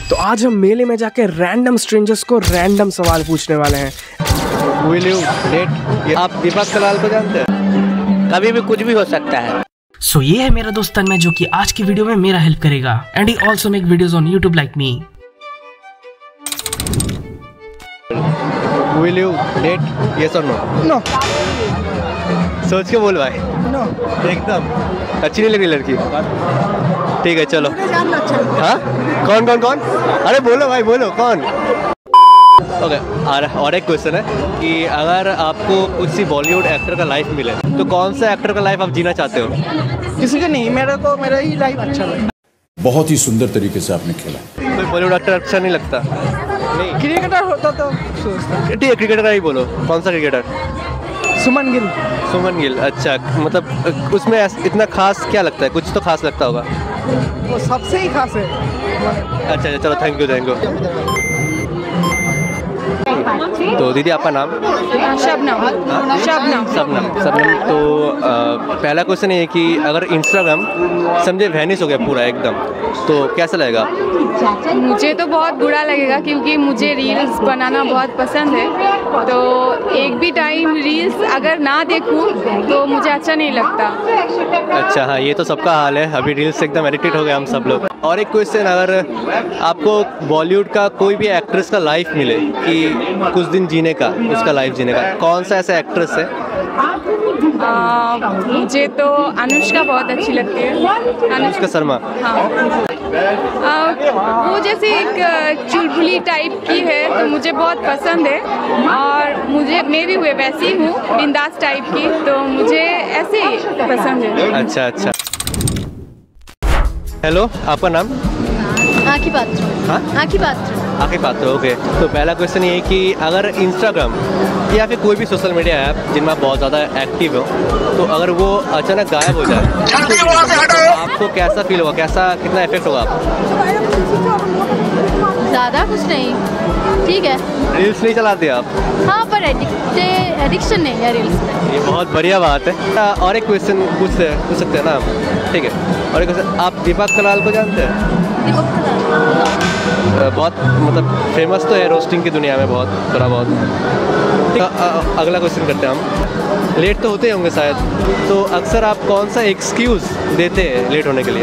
तो आज हम मेले में जाके रैंडम स्ट्रेंजर्स को रैंडम सवाल पूछने वाले हैं। Will you date? आप दीपक कलाल को जानते हैं? कभी भी कुछ भी हो सकता है। सो ये है मेरा दोस्त तन्मय जो कि आज की वीडियो में मेरा हेल्प करेगा and he also make videos on YouTube like me. Will you date? Yes or no? No. सोच के बोल भाई। No. एकदम अच्छी नहीं लग रही लड़की। ठीक है चलो। हाँ कौन? अरे बोलो भाई बोलो कौन? ओके और एक क्वेश्चन है कि अगर आपको कुछ सी बॉलीवुड एक्टर का लाइफ मिले तो कौन सा एक्टर का लाइफ आप जीना चाहते हो? किसी का नहीं, मेरा ही लाइफ अच्छा लगा। बहुत ही सुंदर तरीके से आपने खेला। कोई बॉलीवुड एक्टर अच्छा नहीं लगता? नहीं क्रिकेटर होता तो सोचता। ठीक है क्रिकेटर का ही बोलो। कौन सा क्रिकेटर? सुमन गिल। अच्छा मतलब उसमें इतना खास क्या लगता है? कुछ तो खास लगता होगा। वो सबसे ही खास है। अच्छा चलो थैंक यू। तो दीदी आपका नाम? शबनम। तो पहला क्वेश्चन ये है कि अगर इंस्टाग्राम समझे वैनिश हो गया पूरा एकदम तो कैसा लगेगा? मुझे तो बहुत बुरा लगेगा क्योंकि मुझे रील्स बनाना बहुत पसंद है। तो एक भी टाइम रील्स अगर ना देखूं तो मुझे अच्छा नहीं लगता। अच्छा हाँ ये तो सबका हाल है, अभी रील्स से एकदम एडिक्टेड हो गए हम सब लोग। और एक क्वेश्चन, अगर आपको बॉलीवुड का कोई भी एक्ट्रेस का लाइफ मिले कि कुछ दिन जीने का, उसका लाइफ जीने का, कौन सा ऐसा एक्ट्रेस है? मुझे तो अनुष्का बहुत अच्छी लगती है। अनुष्का शर्मा। हाँ वो जैसे एक चुलबुली टाइप की है तो मुझे बहुत पसंद है और मैं भी वैसी हूँ बिंदास टाइप की, तो मुझे ऐसे ही पसंद है। अच्छा हेलो आपका नाम? आँखी पात्र। ओके। तो पहला क्वेश्चन ये है कि अगर इंस्टाग्राम या फिर कोई भी सोशल मीडिया ऐप जिनमें आप बहुत ज़्यादा एक्टिव हो तो अगर वो अचानक गायब हो जाए तो आपको कैसा फील होगा? कितना इफेक्ट होगा आपको? ज़्यादा कुछ नहीं, ठीक है। रील्स नहीं चलाते आप? हाँ पर एडिक्शन नहीं है रील्स में। ये बहुत बढ़िया बात है। और एक क्वेश्चन पूछ सकते हैं ना हम? ठीक है। और एक क्वेश्चन, आप दीपक कलाल को जानते हैं? बहुत मतलब फेमस तो है रोस्टिंग की दुनिया में, बहुत थोड़ा बहुत। अगला क्वेश्चन करते हैं हम। लेट तो होते होंगे शायद, तो अक्सर आप कौन सा एक्सक्यूज़ देते हैं लेट होने के लिए?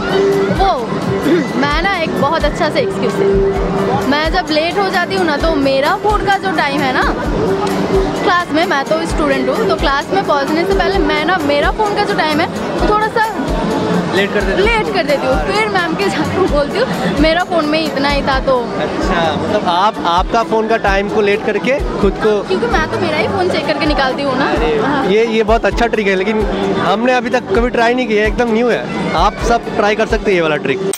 मैं ना एक बहुत अच्छा सा एक्सक्यूज़ है। मैं जब लेट हो जाती हूँ ना तो मेरा फ़ोन का जो टाइम है ना क्लास में, मैं तो स्टूडेंट हूँ तो क्लास में पहुँचने से पहले मैं ना मेरा फ़ोन का जो टाइम है वो थोड़ा सा लेट कर देती हूँ। फिर मैम के जाकर बोलती हूँ मेरा फ़ोन में इतना ही था। तो अच्छा मतलब आपका फ़ोन का टाइम को लेट करके खुद को, क्योंकि मैं तो मेरा ही फ़ोन चेक करके निकालती हूँ ना। ये बहुत अच्छा ट्रिक है, लेकिन हमने अभी तक कभी ट्राई नहीं किया, एकदम न्यू है। आप सब ट्राई कर सकते हैं ये वाला ट्रिक।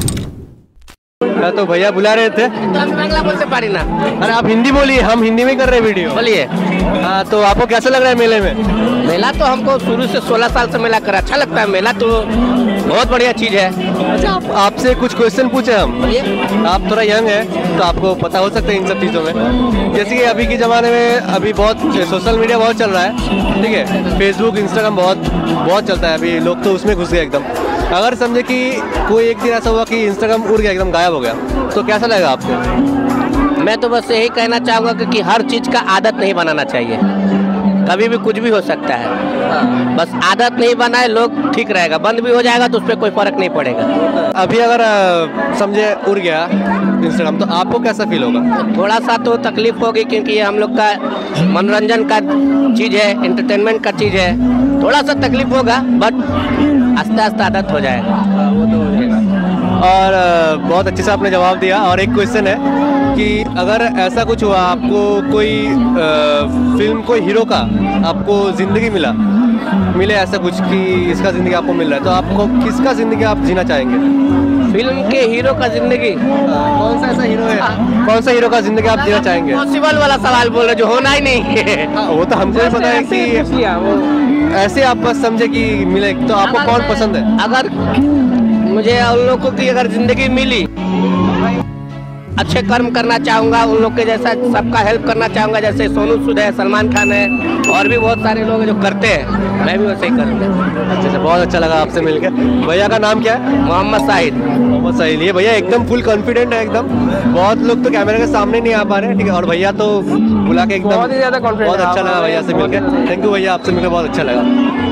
तो भैया बुला रहे थे तो बांग्ला बोलते पारी ना। अरे आप हिंदी बोलिए, हम हिंदी में कर रहे हैं वीडियो। बोलिए। हाँ तो आपको कैसा लग रहा है मेले में? मेला तो हमको शुरू से 16 साल से मेला कर अच्छा लगता है। मेला तो बहुत बढ़िया चीज़ है। अच्छा आपसे कुछ क्वेश्चन पूछे हम? आप थोड़ा यंग है तो आपको पता हो सकता है इन सब चीज़ों में। जैसे कि अभी के ज़माने में अभी बहुत सोशल मीडिया बहुत चल रहा है, ठीक है, फेसबुक इंस्टाग्राम बहुत चलता है अभी, लोग तो उसमें घुस गए एकदम। अगर समझे कि कोई एक दिन ऐसा हुआ कि इंस्टाग्राम उड़ गया, एकदम गायब हो गया, तो कैसा लगेगा आपको? मैं तो बस यही कहना चाहूँगा कि हर चीज़ का आदत नहीं बनाना चाहिए। कभी भी कुछ भी हो सकता है, बस आदत नहीं बनाए लोग ठीक रहेगा। बंद भी हो जाएगा तो उस पर कोई फर्क नहीं पड़ेगा। अभी अगर समझे उड़ गया इंस्टाग्राम तो आपको कैसा फील होगा? थोड़ा सा तो तकलीफ होगी क्योंकि ये हम लोग का मनोरंजन का चीज़ है, एंटरटेनमेंट का चीज़ है। थोड़ा सा तकलीफ होगा बट आस्ते आस्ते आदत हो जाएगा। वो तो हो जाएगा। और बहुत अच्छे से आपने जवाब दिया। और एक क्वेश्चन है कि अगर ऐसा कुछ हुआ, आपको कोई फिल्म कोई हीरो का आपको ज़िंदगी मिले ऐसा कुछ कि इसका ज़िंदगी आपको मिल रहा है, तो आपको किसका ज़िंदगी आप जीना चाहेंगे? फिल्म के हीरो का जिंदगी? कौन सा ऐसा हीरो है? कौन सा हीरो का जिंदगी आप जीना चाहेंगे? पॉसिबल वाला सवाल बोल रहे जो होना ही नहीं है। वो तो हमको भी पता है कि ऐसे आप बस समझे कि मिले, तो आपको कौन पसंद है? अगर मुझे उन लोगों की अगर जिंदगी मिली अच्छे कर्म करना चाहूँगा, उन लोग के जैसा सबका हेल्प करना चाहूँगा, जैसे सोनू सूद है, सलमान खान है और भी बहुत सारे लोग हैं जो करते हैं, मैं भी वैसे ही करूँगा। अच्छा, बहुत अच्छा लगा आपसे मिलकर। भैया का नाम क्या है? मोहम्मद साहिद। मोहम्मद साहिद। ये भैया एकदम फुल कॉन्फिडेंट है एकदम, बहुत लोग तो कैमरे के सामने नहीं आ पा रहे हैं, ठीक है, और भैया तो बुला के एकदम बहुत ही ज़्यादा कॉन्फिडेंट। बहुत अच्छा लगा भैया से मिलकर। थैंक यू भैया, आपसे मिलकर बहुत अच्छा लगा।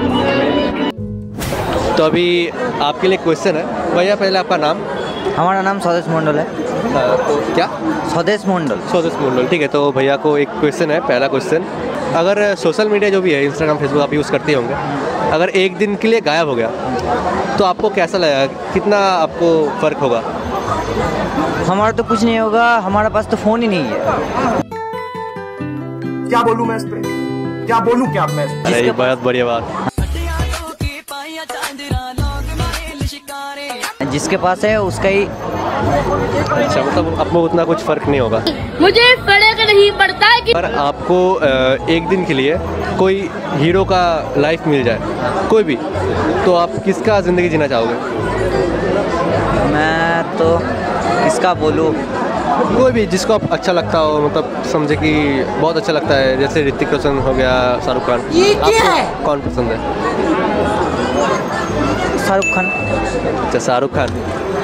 तो अभी आपके लिए क्वेश्चन है भैया, पहले आपका नाम? हमारा नाम स्वदेश मंडल है। तो क्या? स्वदेश मंडल। स्वदेश मंडल, ठीक है। तो भैया को एक क्वेश्चन है, पहला क्वेश्चन, अगर सोशल मीडिया जो भी है, इंस्टाग्राम फेसबुक आप यूज़ करते होंगे, अगर एक दिन के लिए गायब हो गया तो आपको कैसा लगेगा, कितना आपको फ़र्क होगा? हमारा तो कुछ नहीं होगा, हमारा पास तो फ़ोन ही नहीं है। क्या बोलूं मैं इस पे, क्या बोलूं क्या मैं इस पे? अरे बहुत बढ़िया बात। जिसके पास है उसका ही। अच्छा, मतलब आपको उतना कुछ फ़र्क नहीं होगा। मुझे फर्क नहीं पड़ता कि पर आपको एक दिन के लिए कोई हीरो का लाइफ मिल जाए, कोई भी, तो आप किसका ज़िंदगी जीना चाहोगे? मैं तो किसका बोलूँ? कोई भी जिसको आप अच्छा लगता हो, मतलब समझे कि बहुत अच्छा लगता है, जैसे ऋतिक रोशन हो गया, शाहरुख खान। आपको कौन पसंद है? शाहरुख खान। अच्छा, शाहरुख खान।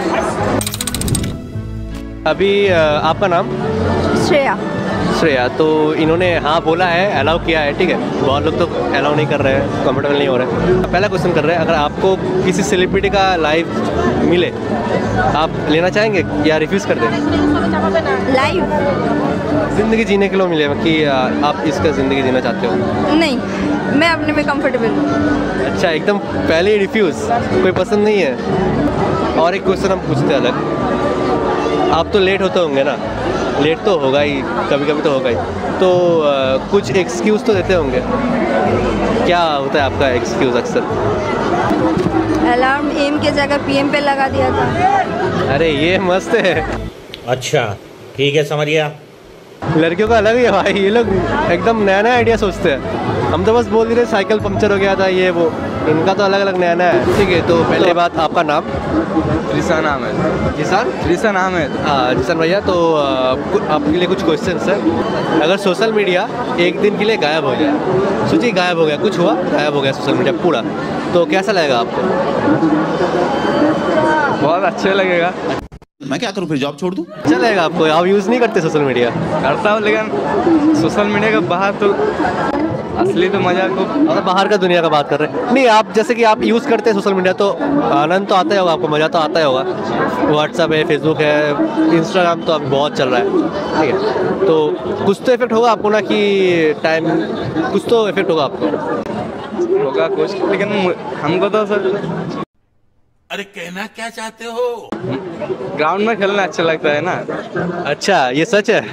अभी आपका नाम? श्रेया। श्रेया। तो इन्होंने हाँ बोला है, अलाउ किया है, ठीक है। बहुत लोग तो अलाउ नहीं कर रहे हैं, कंफर्टेबल नहीं हो रहे हैं। पहला क्वेश्चन कर रहे हैं, अगर आपको किसी सेलिब्रिटी का लाइफ मिले, आप लेना चाहेंगे या रिफ्यूज़ कर दें? लाइव ज़िंदगी जीने के लिए मिले कि आप इसका ज़िंदगी जीना चाहते हो? नहीं, मैं अपने में कंफर्टेबल हूँ। अच्छा, एकदम पहले ही रिफ्यूज़, कोई पसंद नहीं है। और एक क्वेश्चन हम पूछते हैं अलग, आप तो लेट होते होंगे ना? लेट तो होगा ही, कभी कभी तो होगा ही, तो कुछ एक्सक्यूज़ तो देते होंगे, क्या होता है आपका एक्सक्यूज़ अक्सर? अलार्म एम के जगह पीएम पे लगा दिया था। अरे ये मस्त है। अच्छा ठीक है, समझ गया। लड़कियों का अलग ही है भाई, ये लोग एकदम नया नया आइडिया सोचते हैं। हम तो बस बोल रहे थे साइकिल पंक्चर हो गया था, ये वो, इनका तो अलग अलग नया नया है, ठीक है। तो पहले बात, आपका नाम? रिसान अहमद। रिसान अहमद। हाँ रिसान भैया, तो आपके लिए कुछ क्वेश्चन है। अगर सोशल मीडिया एक दिन के लिए गायब हो जाए, सोचिए गायब हो गया, कुछ हुआ, गायब हो गया सोशल मीडिया पूरा, तो कैसा लगेगा आपको? बहुत अच्छा लगेगा। मैं क्या करूं, फिर जॉब छोड़ दूं? अच्छा लगेगा आपको? आप यूज़ नहीं करते सोशल मीडिया? करता हूँ, लेकिन सोशल मीडिया के बाहर तो असली तो मजा को, मतलब बाहर का दुनिया का बात कर रहे हैं। नहीं, आप जैसे कि आप यूज़ करते हैं सोशल मीडिया, तो आनंद तो आता ही होगा आपको, मज़ा तो आता ही होगा। व्हाट्सअप है, फेसबुक है, इंस्टाग्राम तो अभी बहुत चल रहा है, ठीक है। तो कुछ तो इफेक्ट होगा आपको ना, कि टाइम, कुछ तो इफेक्ट होगा आपको? होगा कुछ, लेकिन हमको तो सर, अरे कहना क्या चाहते हो? ग्राउंड में खेलना अच्छा लगता है ना। अच्छा, ये सच है?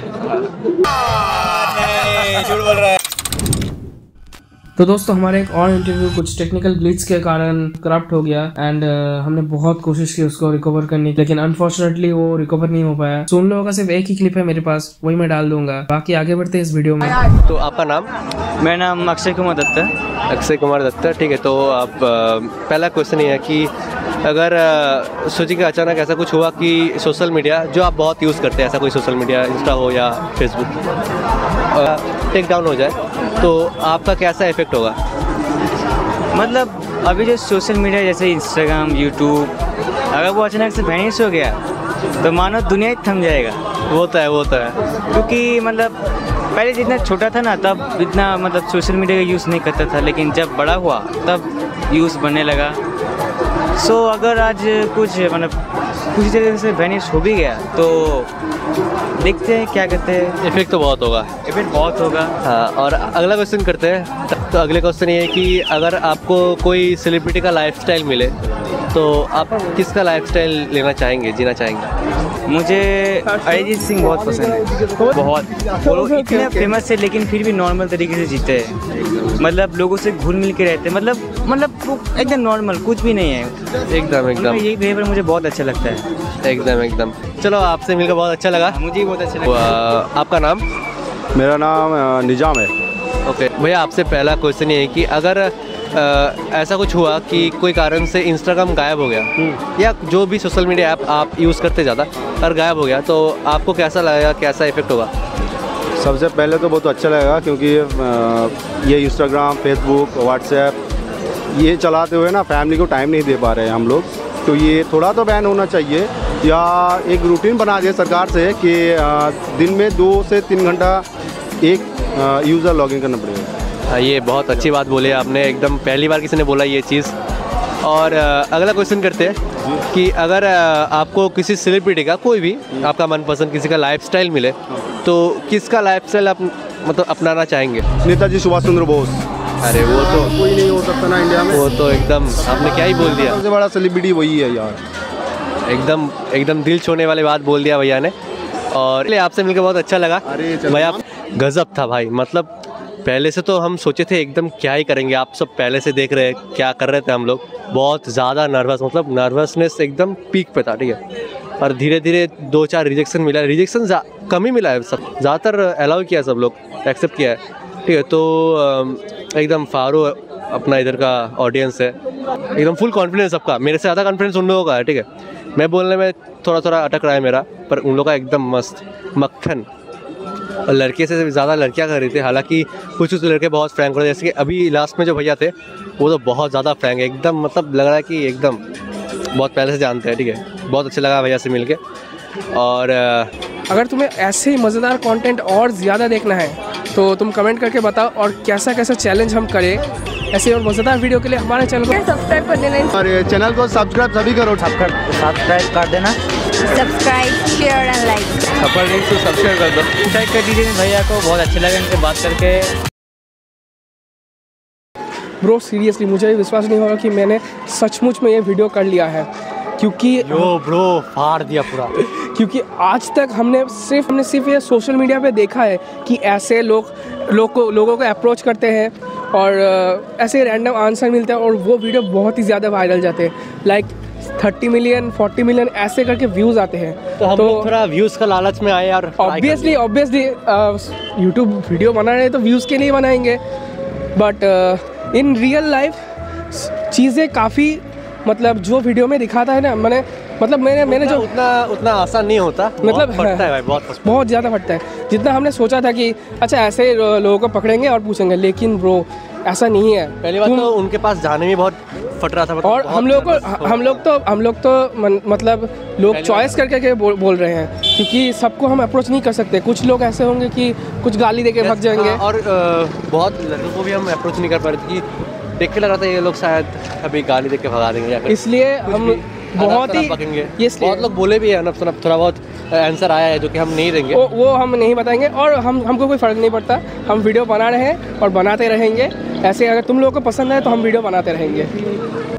झूठ बोल रहा है। तो दोस्तों, हमारे एक और इंटरव्यू कुछ टेक्निकल ग्लिच के कारण करप्ट हो गया एंड हमने बहुत कोशिश की उसको रिकवर करने की, लेकिन अनफॉर्चुनेटली वो रिकवर नहीं हो पाया। तो उन लोगों का सिर्फ एक ही क्लिप है मेरे पास, वही मैं डाल दूंगा। बाकी आगे बढ़ते हैं इस वीडियो में। तो आपका नाम? मेरा नाम अक्षय कुमार दत्त है। अक्षय कुमार दत्त, ठीक है। तो आप पहला क्वेश्चन ये है कि अगर सोचिए कि अचानक ऐसा कुछ हुआ कि सोशल मीडिया जो आप बहुत यूज़ करते हैं, ऐसा कोई सोशल मीडिया, इंस्टा हो या फेसबुक, टेक डाउन हो जाए, तो आपका कैसा इफेक्ट होगा? मतलब अभी जो सोशल मीडिया जैसे इंस्टाग्राम, यूट्यूब, अगर वो अचानक से वैनिश हो गया तो मानो दुनिया ही थम जाएगा। वो तो है, क्योंकि मतलब पहले जितना छोटा था ना, तब इतना मतलब सोशल मीडिया का यूज़ नहीं करता था, लेकिन जब बड़ा हुआ तब यूज़ बनने लगा। सो अगर आज कुछ मतलब कुछ जगह से वैनिश हो भी गया तो देखते हैं क्या करते हैं। इफेक्ट तो बहुत होगा। इफेक्ट बहुत होगा। हाँ, और अगला क्वेश्चन करते हैं। तो अगले क्वेश्चन ये है कि अगर आपको कोई सेलिब्रिटी का लाइफस्टाइल मिले, तो आप किसका लाइफस्टाइल लेना चाहेंगे, जीना चाहेंगे? मुझे अरिजीत सिंह बहुत पसंद है, बहुत। वो इतने फेमस है लेकिन फिर भी नॉर्मल तरीके से जीते हैं, मतलब लोगों से घुल मिल के रहते हैं, मतलब वो एकदम नॉर्मल, कुछ भी नहीं है, एकदम यही बिहेवियर मुझे बहुत अच्छा लगता है। एकदम। चलो, आपसे मिलकर बहुत अच्छा लगा। मुझे बहुत अच्छा लगा। आपका नाम? मेरा नाम निजाम है। ओके भैया, आपसे पहला क्वेश्चन ये है कि अगर ऐसा कुछ हुआ कि कोई कारण से इंस्टाग्राम गायब हो गया या जो भी सोशल मीडिया ऐप आप यूज़ करते ज़्यादा और गायब हो गया, तो आपको कैसा लगेगा, कैसा इफेक्ट होगा? सबसे पहले तो बहुत अच्छा लगेगा क्योंकि ये इंस्टाग्राम, फेसबुक, व्हाट्सएप ये चलाते हुए ना फैमिली को टाइम नहीं दे पा रहे हैं हम लोग, तो ये थोड़ा तो बैन होना चाहिए या एक रूटीन बना दिया सरकार से कि दिन में 2 से 3 घंटा एक यूज़र लॉगिन करना पड़ेगा। ये बहुत अच्छी बात बोली आपने, एकदम पहली बार किसी ने बोला ये चीज़। और अगला क्वेश्चन करते हैं कि अगर आपको किसी सेलिब्रिटी का, कोई भी आपका मनपसंद किसी का लाइफस्टाइल मिले तो किसका लाइफस्टाइल आप मतलब अपनाना चाहेंगे? नेताजी सुभाष चंद्र बोस। अरे वो तो कोई नहीं हो सकता ना इंडिया में, वो तो एकदम आपने क्या ही बोल दिया, सबसे बड़ा सेलिब्रिटी वही है यार। एकदम दिल छूने वाली बात बोल दिया भैया ने। और आपसे मिलकर बहुत अच्छा लगा भैया, गजब था भाई। मतलब पहले से तो हम सोचे थे एकदम क्या ही करेंगे, आप सब पहले से देख रहे हैं क्या कर रहे थे हम लोग, बहुत ज़्यादा नर्वस, मतलब नर्वसनेस एकदम पीक पे था, ठीक है। और धीरे धीरे 2-4 रिजेक्शन मिला, रिजेक्शन कम ही मिला है, सब ज़्यादातर अलाउ किया, सब लोग एक्सेप्ट किया है, ठीक है। तो एकदम फारो अपना इधर का ऑडियंस है, एकदम फुल कॉन्फिडेंस सबका, मेरे से ज़्यादा कॉन्फिडेंस उन लोगों का है, ठीक है। मैं बोलने में थोड़ा अटक रहा है मेरा, पर उन लोगों का एकदम मस्त मक्खन। और लड़के से ज़्यादा लड़कियाँ कर रही थी, हालांकि कुछ लड़के बहुत फ्रैंक हो रहे, जैसे कि अभी लास्ट में जो भैया थे वो तो बहुत ज़्यादा फ्रैंक, एकदम मतलब लग रहा है कि एकदम बहुत पहले से जानते हैं, ठीक है। बहुत अच्छा लगा भैया से मिलके। और अगर तुम्हें ऐसे ही मज़ेदार कंटेंट और ज़्यादा देखना है तो तुम कमेंट करके बताओ, और कैसा कैसा चैलेंज हम करें ऐसे और मज़ेदार वीडियो के लिए हमारे चैनल को सब्सक्राइब कर देना, और चैनल को सब्सक्राइब सभी करो, सब्सक्राइब कर देना, subscribe, share and like. Subscribe कर दो, सब्सक्राइब कर दीजिए भैया को, बहुत अच्छा लगा इनसे बात करके। ब्रो सीरियसली मुझे विश्वास नहीं होगा कि मैंने सचमुच में ये वीडियो कर लिया है, क्योंकि ब्रो फाड़ दिया पूरा। क्योंकि आज तक हमने सिर्फ ये सोशल मीडिया पे देखा है कि ऐसे लोगों को अप्रोच करते हैं और ऐसे रैंडम आंसर मिलता है और वो वीडियो बहुत ही ज़्यादा वायरल जाते हैं, लाइक 30 मिलियन 40 मिलियन ऐसे करके व्यूज़ आते हैं। तो हम लोग थोड़ा व्यूज़ का लालच में आए और ऑब्वियसली यूट्यूब वीडियो बना रहे हैं तो व्यूज़ के लिए बनाएंगे, बट इन रियल लाइफ चीज़ें काफ़ी मतलब जो वीडियो में दिखाता है ना, मैंने जो उतना आसान नहीं होता, मतलब फटता है भाई, बहुत ज़्यादा फटता है। जितना हमने सोचा था कि अच्छा ऐसे लोगों को पकड़ेंगे और पूछेंगे, लेकिन ब्रो ऐसा नहीं है। पहली बात तो उनके पास जाने में बहुत फट रहा था, मतलब और हम लोग तो मतलब लोग चॉइस करके बोल रहे हैं, क्योंकि सबको हम अप्रोच नहीं कर सकते। कुछ लोग ऐसे होंगे कि कुछ गाली देके भाग जाएंगे, और बहुत लड़कों को भी हम अप्रोच नहीं कर पा रहे थे, देख के लग रहा था ये लोग शायद अभी गाली देके भगा देंगे या इसलिए हम बहुत ही बहुत लोग बोले भी है ना, थोड़ा बहुत आंसर आया है जो कि हम नहीं देंगे, वो हम नहीं बताएंगे। और हमको कोई फ़र्क नहीं पड़ता, हम वीडियो बना रहे हैं और बनाते रहेंगे ऐसे। अगर तुम लोगों को पसंद है तो हम वीडियो बनाते रहेंगे।